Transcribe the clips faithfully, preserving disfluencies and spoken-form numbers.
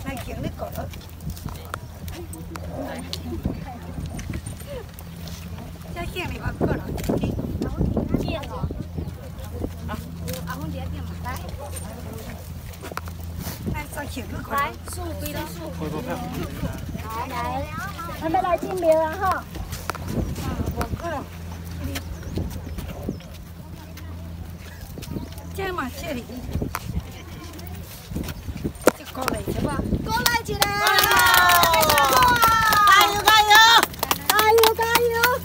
太强你搞了。这强你话过了，变了。啊，阿公姐变嘛来。来，再强你搞。来，数对了数。来来，咱们来进庙啊哈。啊，我过了。这嘛这里。 过来是吧？过来起来！加油加油！加油加油！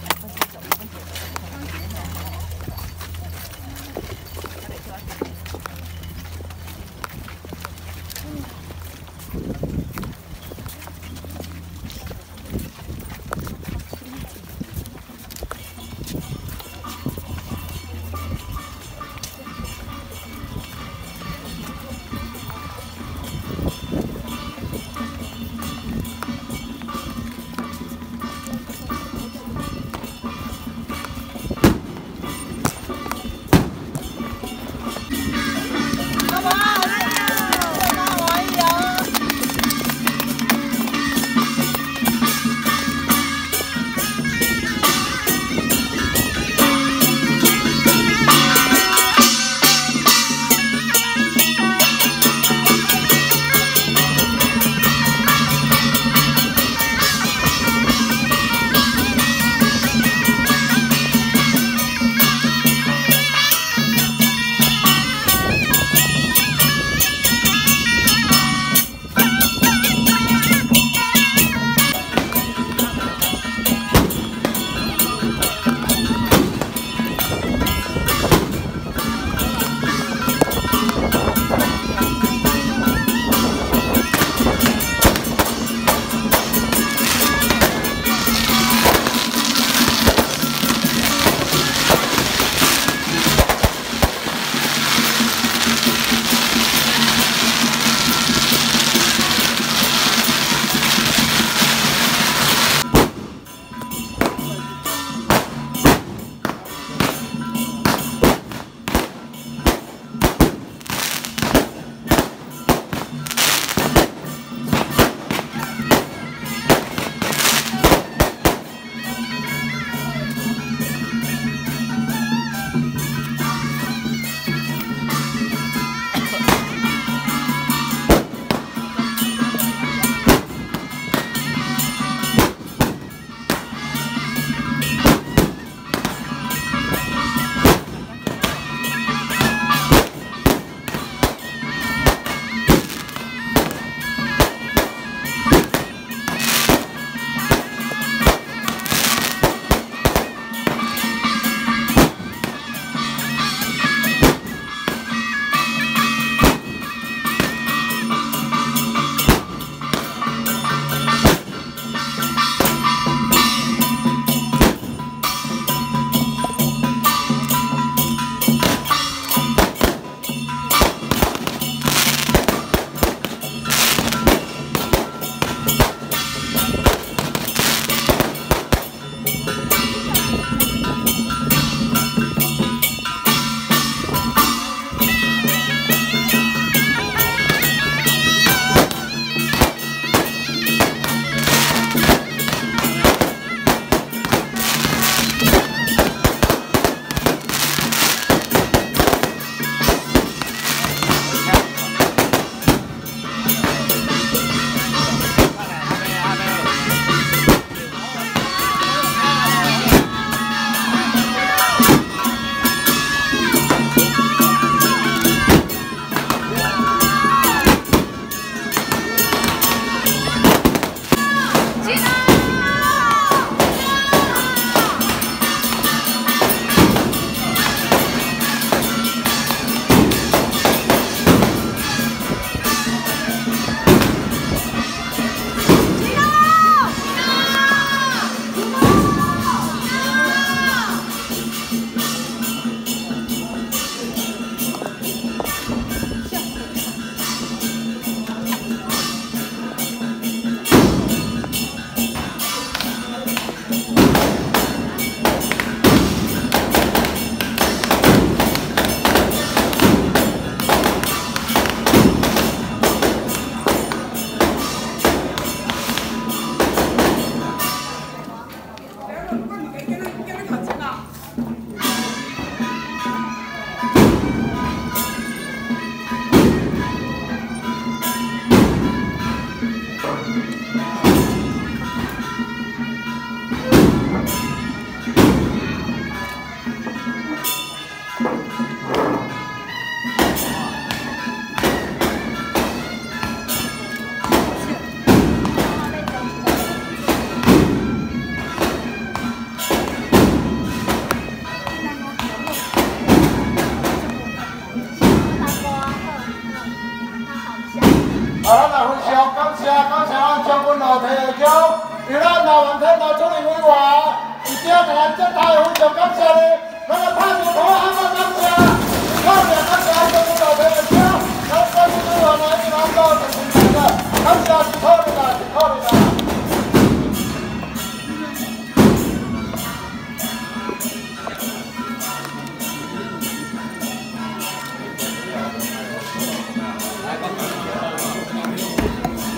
感谢感谢咱将军老提的桥，由咱老王天老处理委员，一定给咱接待非常感谢你，咱个拍手鼓喊个感谢，特别感谢将军老提的桥，咱将军委员来一拿到就成功了，感谢是可以的，是可以的。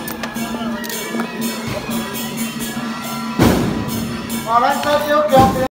啊，咱小小强。